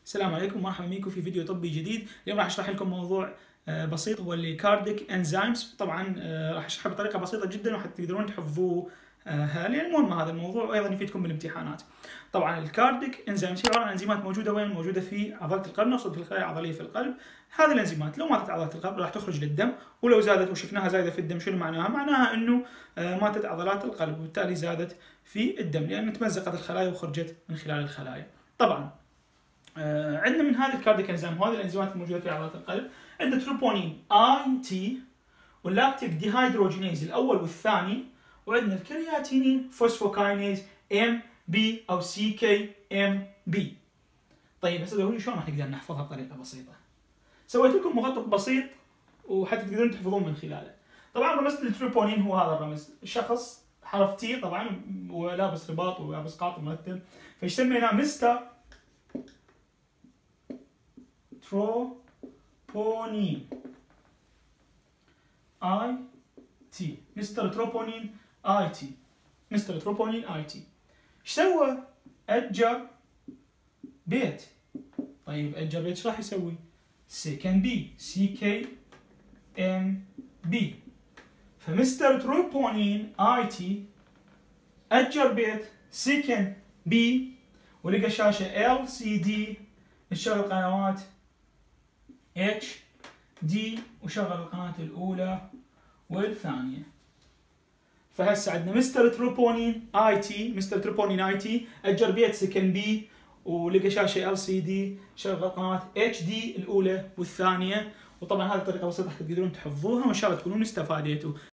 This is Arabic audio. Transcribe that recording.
السلام عليكم ومرحبا بكم في فيديو طبي جديد. اليوم راح اشرح لكم موضوع بسيط هو اللي كارديك انزيمز. طبعا راح اشرحه بطريقه بسيطه جدا وحتى تقدرون تحفظوه لان مهم هذا الموضوع وايضا يفيدكم بالامتحانات. طبعا الكارديك انزيمز هي عباره عن انزيمات موجوده وين؟ موجوده في عضله القلب، نقصد في الخلايا العضليه في القلب. هذه الانزيمات لو ماتت عضلات القلب راح تخرج للدم، ولو زادت وشفناها زايده في الدم شنو معناها؟ معناها انه ماتت عضلات القلب وبالتالي زادت في الدم لان تمزقت الخلايا وخرجت من خلال الخلايا. طبعا عندنا من هذه الكارديك انزيم وهذه الانزيمات الموجوده في عضلات القلب عندنا تروبونين اي تي واللاكتيك ديهايدروجينيز الاول والثاني، وعندنا الكرياتينين فوسفوكاينيز ام بي او سي كي ام بي. طيب هسه قولوا لي شلون راح نقدر نحفظها بطريقه بسيطه؟ سويت لكم مخطط بسيط وحتى تقدرون تحفظون من خلاله. طبعا رمز التروبونين هو هذا الرمز، شخص حرف تي طبعا ولابس رباط ولابس قاط مرتب، فايش سميناه؟ مستر تروبونين اي تي، مستر تروبونين اي تي، مستر تروبونين اي تي. ايش سوى؟ اجر بيت. طيب اجر بيت ايش راح يسوي؟ سكن بي، سي كي ام بي. فمستر تروبونين اي تي اجر بيت سكن بي ولقى شاشه ال سي دي تشغل قنوات اتش دي وشغل القناة الأولى والثانية. فهسه عندنا مستر تروبونين اي تي، مستر تروبونين اي تي اجر بيت سكن بي ولقى شاشة ال سي دي شغل قناة اتش دي الأولى والثانية. وطبعا هذه طريقة بسيطة تقدرون تحفظوها وإن شاء الله تكونون استفاديتوا.